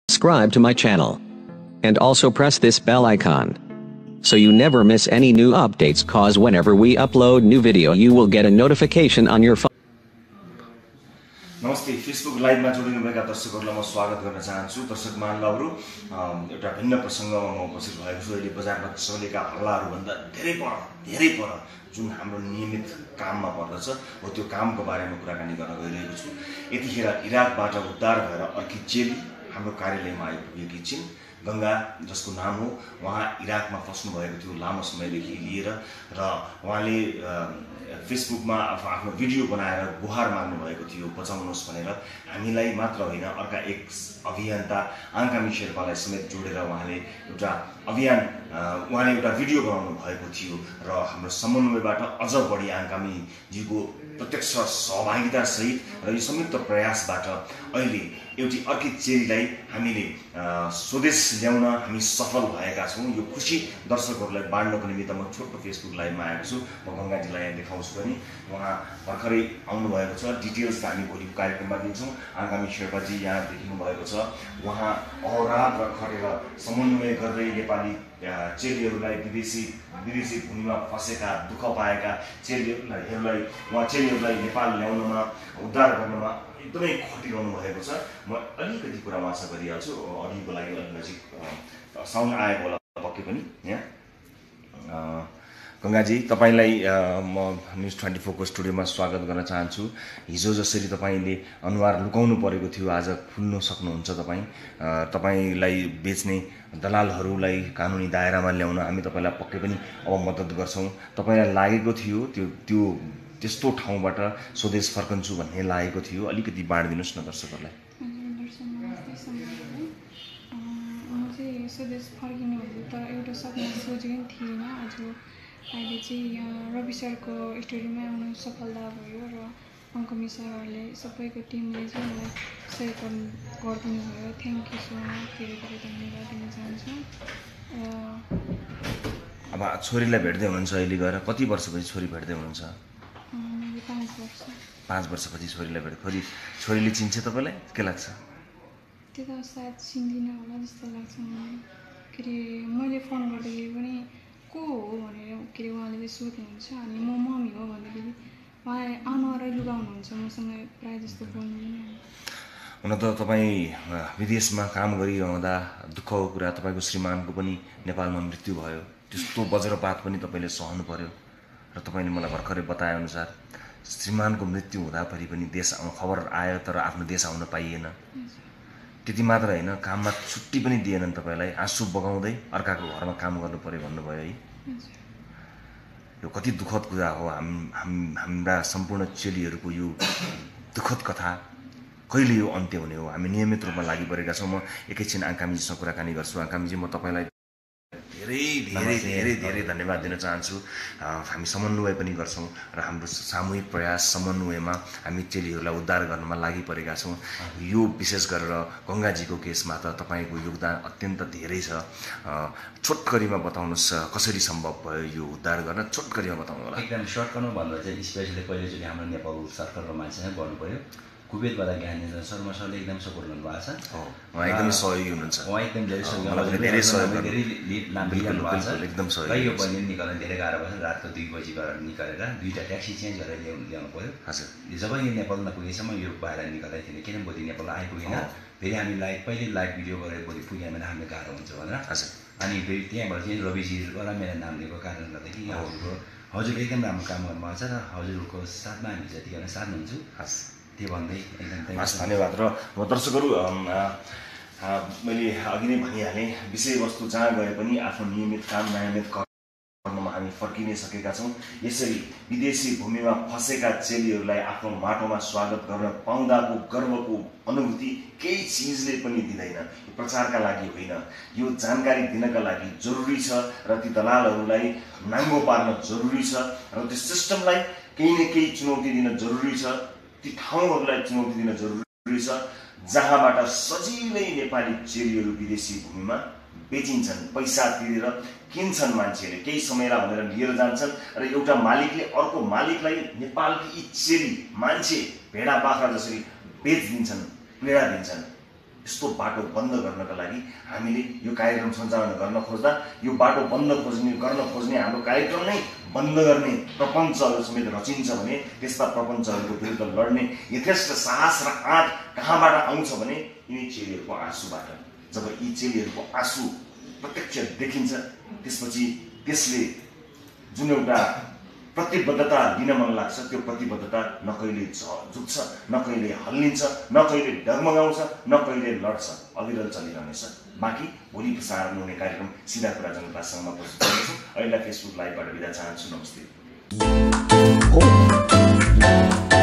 subscribe to my channel. And also press this bell icon, so you never miss any new updates, cause whenever we upload new video you will get a notification on your phone. नमस्ते, Facebook लाइभमा जोडिनुभएका दर्शकहरूलाई म स्वागत गर्न चाहन्छु। दर्शक महानुभावहरू, एउटा भिन्न प्रसङ्गमा म उपस्थित भएको छु। अहिले बजारमा चलेका हल्लाहरूभन्दा धेरै पर जुन हाम्रो नियमित काममा पर्दछ हो त्यो कामको बारेमा कुराकानी गर्न गइरहेको छु। यतिखेर इराकबाट उद्धार भएर अर्की चेली हाम्रो कार्यालयमा आइपुगेकी छिन्। गङ्गा, जसको नाम हो, उहाँ इराकमा फस्नु भएको थियो लामो समयदेखि लिएर र उहाँले फेसबुकमा आफ्नो भिडियो बनाएर गुहार माग्नु भएको थियो बचाउनुहोस् भनेर। हामीलाई मात्र होइन, अर्का एक अभियन्ता आङ्कामी शेर्पालाई समेत जोडेर उहाँले एउटा अभियान उहाँले एउटा भिडियो बनाउनु भएको थियो र हाम्रो समन्वयबाट अझ बढी आङ्कामीजीको प्रत्यक्ष सहभागिता सहित र यो संयुक्त प्रयासबाट अहिले एउटी अर्की चेलीलाई हामीले स्वदेश ल्याउन हामी सफल भएका छौँ। यो खुसी दर्शकहरूलाई बाँड्नको निमित्त म छोटो फेसबुक लाइभमा आएको छु। म गङ्गाजीलाई यहाँ देखाउँछु पनि, उहाँ भर्खरै आउनुभएको छ। डिटेल्स हामी भोलिको कार्यक्रममा दिन्छौँ। आङ्कामी शेर्पाजी यहाँ देखिनु भएको छ। उहाँ अहोरात्र खटेर समन्वय गर्दै नेपाली चेलीहरूलाई विदेशी भूमिमा फसेका दुःख पाएका चेलीहरूलाई नेपाल ल्याउनमा उद्धार गर्नमा एकदमै खटिरहनु भएको छ। म अलिकति कुरा माछा गरिहाल्छु, अघिको लागि अलिक नजिक साउन्ड आएको होला पक्कै पनि। यहाँ गङ्गाजी, तपाईँलाई म न्युज 24 को स्टुडियोमा स्वागत गर्न चाहन्छु। हिजो जसरी तपाईँले अनुहार लुकाउनु परेको थियो, आज खुल्न सक्नुहुन्छ। तपाईँलाई बेच्ने दलालहरूलाई कानुनी दायरामा ल्याउन हामी तपाईँलाई पक्कै पनि अब मद्दत गर्छौँ। तपाईँलाई लागेको थियो त्यो त्यस्तो ठाउँबाट स्वदेश फर्कन्छु भन्ने लागेको थियो, अलिकति बाँडिदिनुहोस् न दर्शकहरूलाई। स्वदेश फर्किनु भन्ने त एउटा सपना सोचेकै थिएन। आज अहिले चाहिँ रवि सरको स्टोरीमा आउनु सफलता भयो र आङ्कामी सरहरूले सबैको टिमले चाहिँ मलाई सहयोग गरिदिनु भयो। थ्याङ्क यू सो मच, धेरै धन्यवाद दिन चाहन्छु। अब छोरीलाई भेट्दै हुनुहुन्छ अहिले गएर? कति वर्षपछि छोरी भेट्दै हुनुहुन्छ? 5 वर्ष। 5 वर्षपछि छोरीलाई भेट्यो। छोरीले चिन्छ तपाईँलाई? के लाग्छ? त्यो त सायद चिन्दिनँ होला जस्तो लाग्छ मलाई। के अरे मैले फोन गर्दाखेरि पनि को हो भनेर उहाँले चाहिँ सोध्नुहुन्छ, अनि म मम्मी हो भन्दाखेरि उहाँ अनुहारै लुगाउनुहुन्छ मसँग प्रायः जस्तो बोल्नु पनि। हुन त तपाईँ विदेशमा काम गरिरहँदा दुःखको कुरा, तपाईँको श्रीमानको पनि नेपालमा मृत्यु भयो। त्यस्तो वज्रपात पनि तपाईँले सहनु पर्यो र तपाईँले मलाई भर्खरै बताएअनुसार श्रीमानको मृत्यु हुँदाखेरि पनि खबर आयो तर आफ्नो देश आउन पाइएन। त्यति मात्र होइन, काममा छुट्टी पनि दिएनन् तपाईँलाई। आँसु बगाउँदै अर्काको घरमा काम गर्नु पर्यो भन्नुभयो है। यो कति दुःखद कुरा हो। हाम्रा सम्पूर्ण चेलीहरूको यो दुःखद कथा कहिले यो अन्त्य हुने हो? हामी नियमित रूपमा लागि परेका छौँ। म एकैछिन आङ्कामीजीसँग कुराकानी गर्छु। आङ्कामीजी, म तपाईँलाई धेरै धन्यवाद दिन चाहन्छु। हामी समन्वय पनि गर्छौँ र हाम्रो सामूहिक प्रयास समन्वयमा हामी चेलीहरूलाई उद्धार गर्नमा लागि परेका छौँ। यो विशेष गरेर गङ्गाजीको केसमा त तपाईँको योगदान अत्यन्त धेरै छ। छोटकरीमा बताउनुहोस् कसरी सम्भव भयो यो उद्धार गर्न? छोटकरीमा बताउनु होला। एकदम सर्टकटमा भन्दा चाहिँ स्पेसली पहिलोचोटि हाम्रो नेपाल सरकारको मान्छेसँग गर्नु पऱ्यो। कुवेतबाट ज्ञानेन्द्र शर्मा सरले एकदम सपोर्ट गर्नुभएको छ। उहाँ एकदमै सहयोगी हुनुहुन्छ। उहाँ एकदम धेरै सहयोगी, धेरै सहयोग धेरै नाम लिइरहनु भएको छ। एकदम सहयोग। यो बहिनी निकाल्न धेरै गाह्रो भएको छ। रातको 2 बजी गरेर निकालेर 2टा ट्याक्सी चेन्ज गरेर ल्याउनु पऱ्यो। हजुर, जब यो नेपाल नपुगेसम्म यो बाहिर निकाल्दै थिएन, किन भोलि नेपाल आइपुगेन। फेरि हामी पहिले लाइभ भिडियो गरेर भोलि पुग्यो भने हामीलाई गाह्रो हुन्छ भनेर। हजुर, अनि फेरि त्यहाँबाट चाहिँ रविजीबाट मेरो नाम लिएको कारणले गर्दाखेरि हजुर एकदम राम्रो काम गर्नुभएको छ र हजुरको साथमा हामी जतिजना साथ हुन्छु। हस्, त्यो भन्दै एकदम धन्यवाद। र दर्शकहरू, मैले अघि नै भनिहालेँ, विषयवस्तु जहाँ गए पनि आफ्नो नियमित काम नियमित कर्ममा हामी फर्किनै सकेका छौँ। यसरी विदेशी भूमिमा फसेका चेलीहरूलाई आफ्नो माटोमा स्वागत गर्न पाउँदाको गर्वको अनुभूति केही चिजले पनि दिँदैन। यो प्रचारका लागि होइन, यो जानकारी दिनका लागि जरुरी छ र ती दलालहरूलाई नाङ्गो पार्न जरुरी छ र त्यो सिस्टमलाई केही न केही चुनौती दिन जरुरी छ। ती ठाउँहरूलाई चुनौती दिन जरुरी छ जहाँबाट सजिलै नेपाली चेलीहरू विदेशी भूमिमा बेचिन्छन्। पैसा तिरेर किन्छन् मान्छेले, केही समयलाई भनेर लिएर जान्छन् र एउटा मालिकले अर्को मालिकलाई नेपालकी यी चेली मान्छे भेडा बाख्रा जसरी बेचिदिन्छन्, पीडा दिन्छन्। यस्तो बाटो बन्द गर्नका लागि हामीले यो कार्यक्रम सञ्चालन गर्न खोज्दा यो बाटो बन्द गर्न खोज्ने हाम्रो कार्यक्रम नै बन्द गर्ने प्रपञ्चहरू समेत रचिन्छ भने त्यस्ता प्रपञ्चहरूको विरुद्ध लड्ने यथेष्ट साहस र आँट कहाँबाट आउँछ भने यिनी चेलीहरूको आँसुबाट। जब यी चेलीहरूको आँसु प्रत्यक्ष देखिन्छ त्यसपछि त्यसले जुन एउटा प्रतिबद्धता दिन मन लाग्छ त्यो प्रतिबद्धता न कहिले झुक्छ, न कहिले हल्लिन्छ, न कहिले डगमगाउँछ, न कहिले लड्छ, अविरल चलिरहनेछ। बाँकी भोलि प्रसारण हुने कार्यक्रम सिधा कुरा जनतासँगमा प्रस्तुत गर्नेछु। अहिले फेसबुक लाइभबाट बिदा चाहन्छु। नमस्ते।